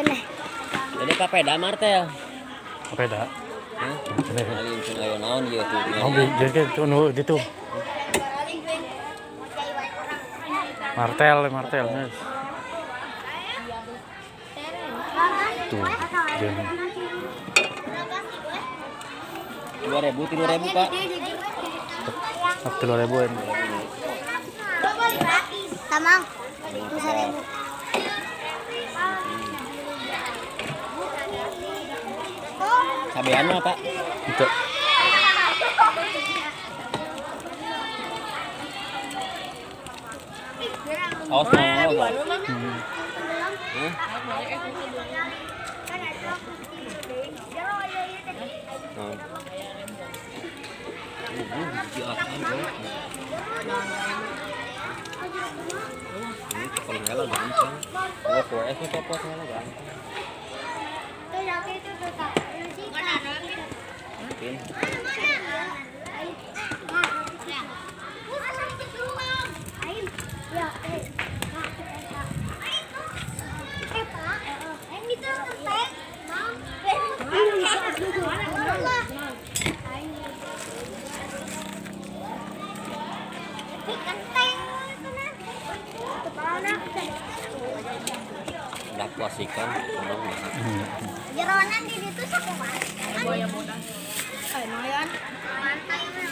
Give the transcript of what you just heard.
Kene. Jadi kapeda martel. Kapeda. Hah? Alin pun ayo naon ieu tuh. Oh, jadi itu nu gitu. Martel. Tuh, dia. 2.000, 3.000 Pak. 3.000-an. Tamang. 2.000. Sabean mah Pak. Itu. Aos mau Pak. Hah? Paling galau gampang. Kalau 4S mah copot galau gampang. Mungkin. Udah puas ikan, Jeronan di situ sakit banget. Lumayan.